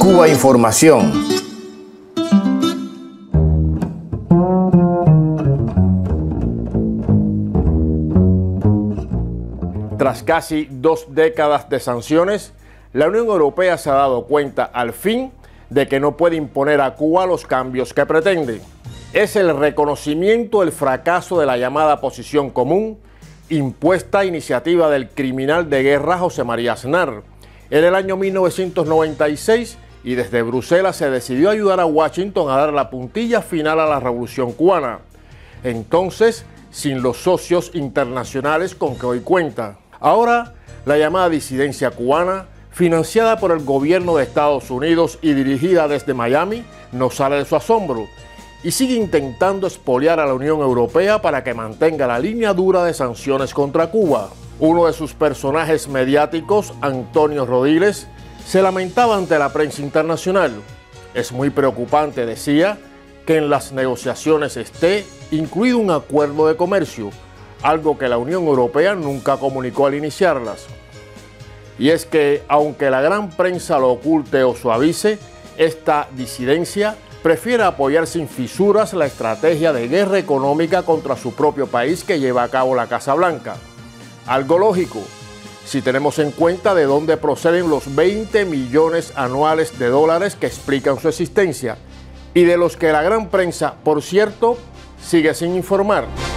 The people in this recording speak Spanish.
Cuba Información. Tras casi 2 décadas de sanciones, la Unión Europea se ha dado cuenta al fin de que no puede imponer a Cuba los cambios que pretende. Es el reconocimiento del fracaso de la llamada Posición Común, impuesta a iniciativa del criminal de guerra José María Aznar en el año 1996, y desde Bruselas se decidió ayudar a Washington a dar la puntilla final a la revolución cubana, entonces sin los socios internacionales con que hoy cuenta. Ahora, la llamada disidencia cubana, financiada por el gobierno de Estados Unidos y dirigida desde Miami, no sale de su asombro y sigue intentando expoliar a la Unión Europea para que mantenga la línea dura de sanciones contra Cuba. Uno de sus personajes mediáticos, Antonio Rodiles, se lamentaba ante la prensa internacional. Es muy preocupante, decía, que en las negociaciones esté incluido un acuerdo de comercio, algo que la Unión Europea nunca comunicó al iniciarlas. Y es que, aunque la gran prensa lo oculte o suavice, esta disidencia prefiere apoyar sin fisuras la estrategia de guerra económica contra su propio país que lleva a cabo la Casa Blanca. Algo lógico, si tenemos en cuenta de dónde proceden los 20 millones anuales de dólares que explican su existencia y de los que la gran prensa, por cierto, sigue sin informar.